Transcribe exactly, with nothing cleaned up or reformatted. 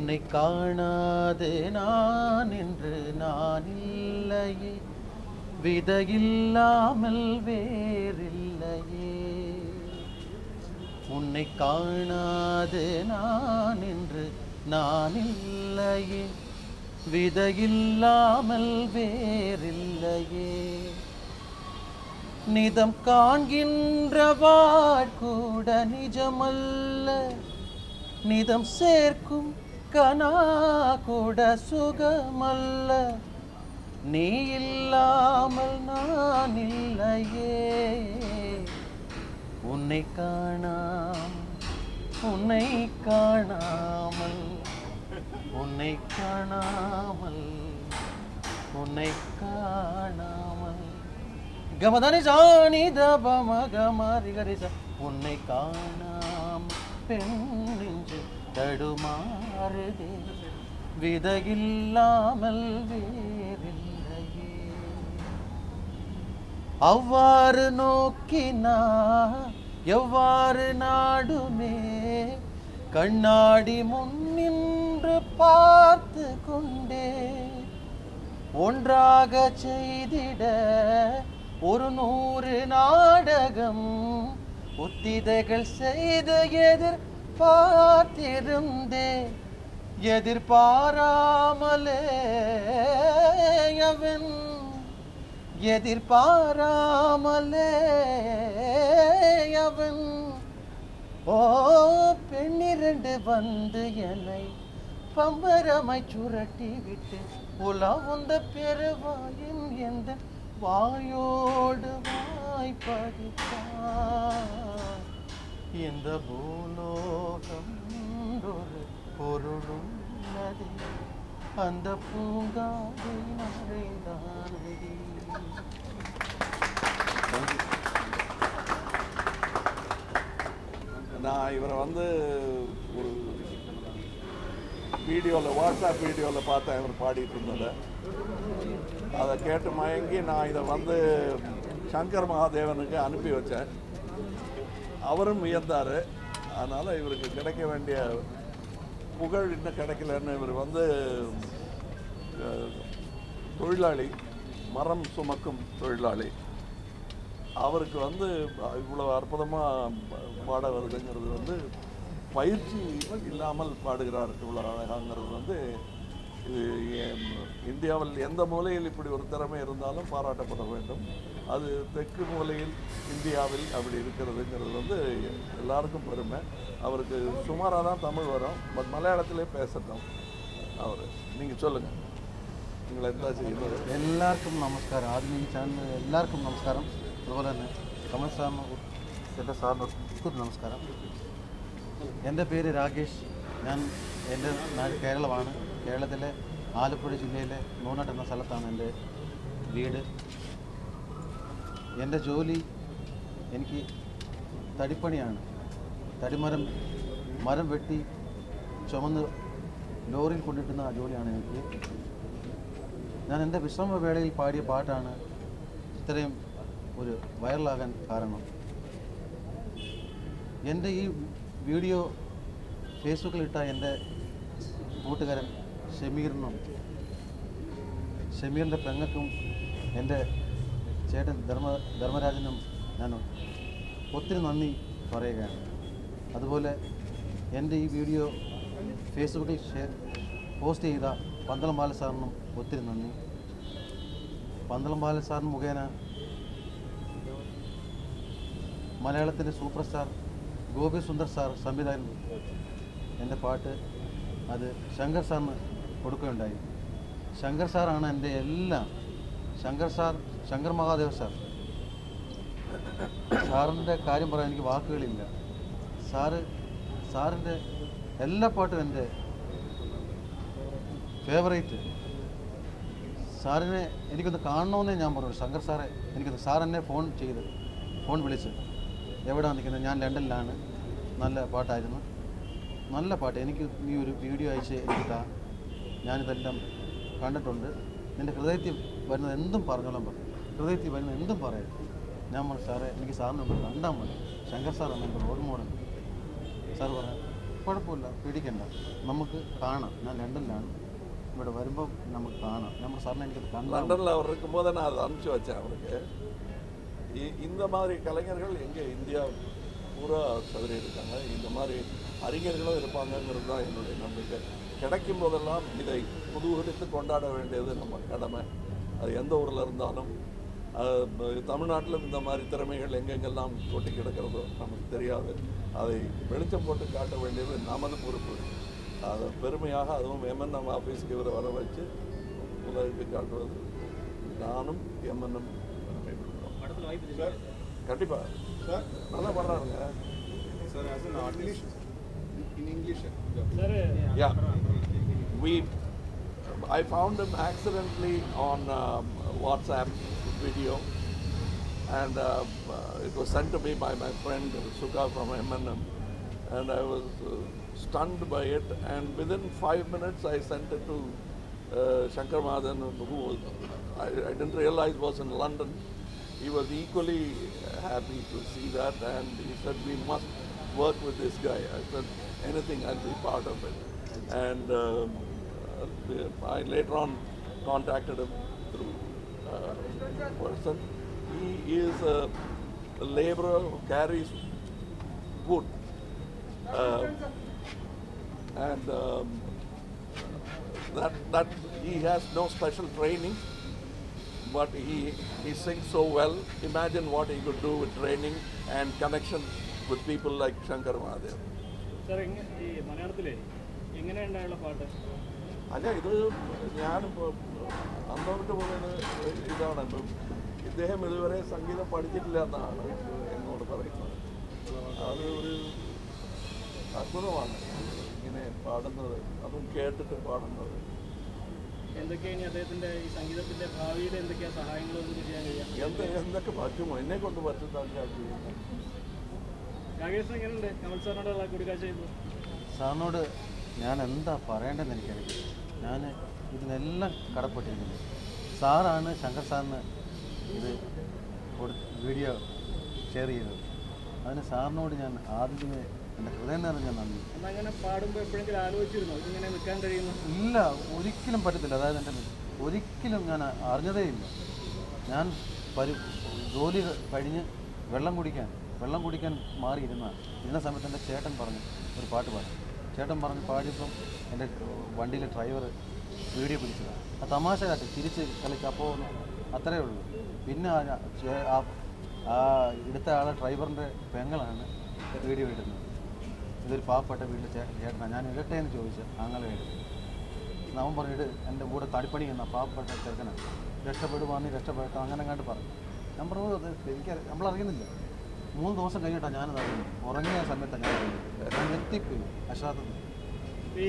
உன்னை காணாது நான் என்று நான் இல்லையே, விதையில்லாமல் வேறில்லையே. உன்னை காணாது நான் என்று நான் இல்லையே, விதையில்லாமல் வேறில்லையே. நிதம் காண்கின்ற வாழ்கூட நிஜமல்ல, நிதம் சேர்க்கும் கனா கூட சுகமல்ல. நீ இல்லாமல் நான் இல்லையே. உன்னை காணாம் உன்னை காணாமல் உன்னை காணாமல் உன்னை காணாமல் கமதனி சாணி தபம கமரி கரிச. உன்னை காணாம் பெண் நெஞ்சு தடுமாறுதே, விதையில்லாமல் வேறில்லையே. அவ்வாறு நோக்கினா எவ்வாறு நாடுமே, கண்ணாடி முன்னின்று பார்த்து கொண்டே. ஒன்றாக செய்திட ஒரு நூறு நாடகம், உத்திதைகள் செய்து எதிர்பார்த்திருந்தே. எதிர்பாராமலே அவன் எதிர்பாராமலே அவன் ஓ பெண்ணிரண்டு வந்து என்னை பம்பரமாய் சுரட்டி விட்டு உலவுந்த பெருவாயின் எந்த வாயோடு வாய்ப்படித்தான். இந்த பூலோகம் ஒரு பொருளுள்ளது, அந்த பூங்காவை நடைதானடி. நான் இவரை வந்து ஒரு வீடியோவில் வாட்ஸ்அப் வீடியோவில் பார்த்தேன் இவர் பாடிட்டு இருந்ததை. அதை கேட்டு மயங்கி நான் இதை வந்து சங்கர் மகாதேவனுக்கு அனுப்பி வச்சேன். அவரும் வியந்தார். அதனால் இவருக்கு கிடைக்க வேண்டிய புகழ் இன்னும் கிடைக்கலன்னு, இவர் வந்து தொழிலாளி, மரம் சுமக்கும் தொழிலாளி. அவருக்கு வந்து இவ்வளோ அற்புதமாக பாட வருதுங்கிறது வந்து பயிற்சி இல்லாமல் பாடுகிறார் இவ்வளோ அழகாங்கிறது வந்து இது இந்தியாவில் எந்த மூலையில் இப்படி ஒரு திறமை இருந்தாலும் பாராட்டப்பட வேண்டும். அது தெற்கு மூலையில் இந்தியாவில் அப்படி இருக்கிறதுங்கிறது வந்து எல்லாருக்கும் பெருமை. அவருக்கு சுமாராக தான் தமிழ் வரும், பட் மலையாளத்திலே பேசட்டும் அவர். நீங்கள் சொல்லுங்கள், നിങ്ങൾ എന്താ ചെയ്യുന്നത്? എല്ലാവർക്കും നമസ്കാരം. ആദ്യം ഈ ചാനൽ എല്ലാവർക്കും നമസ്കാരം. അതുപോലെ തന്നെ കമൽ സാറിന് എൻ്റെ സാറിന് ഒത്തിരി നമസ്കാരം. എൻ്റെ പേര് രാകേഷ്. ഞാൻ എൻ്റെ നാട് കേരളമാണ്. കേരളത്തിലെ ആലപ്പുഴ ജില്ലയിലെ നൂറനാട് എന്ന സ്ഥലത്താണ് എൻ്റെ വീട്. എൻ്റെ ജോലി എനിക്ക് തടിപ്പണിയാണ്. തടിമരം മരം വെട്ടി ചുമന്ന് ലോറിയിൽ കൊണ്ടിട്ടുന്ന ജോലിയാണ് എനിക്ക്. ഞാൻ എൻ്റെ വിശ്രമവേളയിൽ പാടിയ പാട്ടാണ് ഇത്രയും ഒരു വൈറലാകാൻ കാരണം. എൻ്റെ ഈ വീഡിയോ ഫേസ്ബുക്കിലിട്ട എൻ്റെ കൂട്ടുകാരൻ ഷമീറിനും ഷമീറിൻ്റെ പെങ്ങൾക്കും എൻ്റെ ചേട്ടൻ ധർമ്മ ധർമ്മരാജനും ഞാൻ ഒത്തിരി നന്ദി പറയുകയാണ്. അതുപോലെ എൻ്റെ ഈ വീഡിയോ ഫേസ്ബുക്കിൽ ഷെയർ പോസ്റ്റ് ചെയ്ത പന്തളം ബാല സാറിനും ഒത്തിരി നന്ദി. പന്തളം ബാല സാർ മുഖേന മലയാളത്തിൻ്റെ super star Gopi Sundar sir സംവിധാനം എൻ്റെ പാട്ട് അത് ശങ്കർ സാറിന് കൊടുക്കുകയുണ്ടായി. ശങ്കർ സാറാണ് എൻ്റെ എല്ലാം. ശങ്കർ സാർ, ശങ്കർ മഹാദേവ് സാർ, സാറിൻ്റെ കാര്യം പറയാൻ എനിക്ക് വാക്കുകളില്ല. സാറ് സാറിൻ്റെ എല്ലാ പാട്ടും എൻ്റെ ഫേവറേറ്റ്. സാറിനെ എനിക്കൊന്ന് കാണണമെന്നേ ഞാൻ പറഞ്ഞു. ശങ്കർ സാറെ എനിക്കൊന്ന് സാർ എന്നെ ഫോൺ ചെയ്ത് ഫോൺ വിളിച്ച് എവിടെയാണ് നിൽക്കുന്നത്, ഞാൻ ലണ്ടനിലാണ്, നല്ല പാട്ടായിരുന്നു, നല്ല പാട്ട്, എനിക്ക് നീ ഒരു വീഡിയോ അയച്ച് എനിക്ക് താ, ഞാനിതെല്ലാം കണ്ടിട്ടുണ്ട്, നിൻ്റെ ഹൃദയത്തിൽ വരുന്നത് എന്തും പറഞ്ഞോളാൻ പറഞ്ഞു. ഹൃദയത്തിൽ വരുന്നത് എന്തും പറയാം. ഞാൻ പറഞ്ഞു സാറേ എനിക്ക് സാറിനൊന്ന് കണ്ടാൽ മതി, ശങ്കർ സാറാണ് എൻ്റെ റോൾ മോഡൽ. സാർ പറഞ്ഞു കുഴപ്പമില്ല, പേടിക്കണ്ട, നമുക്ക് കാണാം, ഞാൻ ലണ്ടനിലാണ്, ഇവിടെ വരുമ്പോൾ നമുക്ക് കാണാം. நம்ம சார் எனக்கு கண்டால் லண்டனில் அவர் இருக்கும்போது நான் அதை அனுப்பிச்சி வச்சேன் அவருக்கு. இந்த மாதிரி கலைஞர்கள் எங்கே இந்தியா பூரா சதுரி இருக்காங்க. இந்த மாதிரி அறிஞர்களும் இருப்பாங்கங்கிறது தான் என்னுடைய நம்பிக்கை. கிடைக்கும் போதெல்லாம் இதை புதுவித்து கொண்டாட வேண்டியது நம்ம கடமை. அது எந்த ஊரில் இருந்தாலும். தமிழ்நாட்டிலும் இந்த மாதிரி திறமைகள் எங்கெங்கெல்லாம் கொட்டி கிடக்கிறதோ நமக்கு தெரியாது. அதை வெளிச்சம் போட்டு காட்ட வேண்டியது நமது பொறுப்பு. அதை பெருமையாக அதுவும் எம்என்எம் ஆஃபீஸுக்கு இவரை வர வச்சு உலகுக்கு காட்டுவது நானும் எம்என்எம் கண்டிப்பாக சார் நல்லா பண்ணுறாருங்க sir. as an artist in English sir. Yeah, we I found him accidentally on um, WhatsApp video, and uh, uh, it was sent to me by my friend Sukha from M N M, and I was uh, stunned by it, and within five minutes I sent it to uh, Shankar, who was, I, I didn't realize was in London. He was equally happy to see that, and he said we must work with this guy. I said anything, I'll be part of it. And um, uh, I later on contacted him through uh, person. He is a, a laborer who carries wood. Uh, and um, that that he has no special training, but he he sings so well. Imagine what he could do with training and connection with people like Shankar Mahadevan. Sir, ee Malayalatile engane undayulla paattu അല്ല ഇത് ഞാനിപ്പോൾ അന്നോട്ട് പറയുന്നത് ഇതാണ്. ഇപ്പം ഇദ്ദേഹം ഇതുവരെ സംഗീതം പഠിച്ചിട്ടില്ല എന്നാണ് എന്നോട് പറയുന്നത്. അത് ഒരു അത്ഭുതമാണ് ഇങ്ങനെ പാടുന്നത്, അതും കേട്ടിട്ട് പാടുന്നത്. എന്തൊക്കെയാണ് അദ്ദേഹത്തിൻ്റെ ഈ സംഗീതത്തിൻ്റെ ഭാവിയിൽ എന്തൊക്കെയാണ് സഹായങ്ങളൊന്നും ചെയ്യാൻ കഴിയാം? എന്ത് എന്തൊക്കെ പറ്റുമോ, എന്നെ കൊണ്ട് പറ്റുന്നതൊക്കെ ചെയ്യുന്നത്. രാകേഷിന് എങ്ങനെയുണ്ട് കമൽ സാറിനോടുള്ള കൂടിക്കാഴ്ച ചെയ്യുന്നത്? സാറിനോട് ഞാൻ എന്താ പറയേണ്ടതെന്ന് എനിക്കറിയില്ല. ഞാൻ ഇതിനെല്ലാം കടപ്പെട്ടിരിക്കുന്നു. സാറാണ് ശങ്കർ സാറിന് ഇത് കൊടു വീഡിയോ ഷെയർ ചെയ്തത്. അതിന് സാറിനോട് ഞാൻ ആദ്യമേ എൻ്റെ ഹൃദയം നിറഞ്ഞ ഞാൻ നന്ദി. അങ്ങനെ പാടുമ്പോൾ എപ്പോഴെങ്കിലും ആലോചിച്ചിരുന്നോ ഇതിങ്ങനെ നിൽക്കാൻ കഴിയുന്നു? ഇല്ല, ഒരിക്കലും പറ്റത്തില്ല. അതായത് എൻ്റെ ഒരിക്കലും ഞാൻ അറിഞ്ഞതേ ഇല്ല. ഞാൻ പരി ജോലി കഴിഞ്ഞ് വെള്ളം കുടിക്കാൻ വെള്ളം കുടിക്കാൻ മാറിയിരുന്ന ഇരുന്ന സമയത്ത് എൻ്റെ ചേട്ടൻ പറഞ്ഞു ഒരു പാട്ട് പാടി. ചേട്ടൻ പറഞ്ഞ് പാടിയപ്പം എൻ്റെ വണ്ടിയിലെ ഡ്രൈവർ വീഡിയോ പിടിച്ചതാണ്. ആ തമാശ കാട്ടി തിരിച്ച് കളിച്ച് അപ്പോൾ അത്രയേ ഉള്ളൂ. പിന്നെ ആ എടുത്ത ആളെ ഡ്രൈവറിൻ്റെ പെങ്ങളാണ് വീഡിയോ ഇടുന്നത്. ഇതൊരു പാവപ്പെട്ട വീട്ടിൽ ചേട്ടനാണ്. ഞാൻ ഇടട്ടേന്ന് ചോദിച്ചു അങ്ങനെ എടുത്തു. അവൻ പറഞ്ഞിട്ട് എൻ്റെ കൂടെ തടിപ്പണി എന്ന പാവപ്പെട്ട ചെറുക്കനാണ്, രക്ഷപ്പെടുവാന്ന് രക്ഷപ്പെട്ടോ അങ്ങനെ കണ്ട് പറഞ്ഞു. ഞാൻ പറഞ്ഞു അത് എനിക്ക് നമ്മളറിയുന്നില്ല. മൂന്ന് ദിവസം കഴിഞ്ഞിട്ടാണ് ഞാനത് അറിയുന്നത്. ഉറങ്ങിയ സമയത്താണ് ഞാൻ അറിയുന്നത്. ഞാൻ എത്തിപ്പോയി അശ്രാദ്ധത്തിൽ.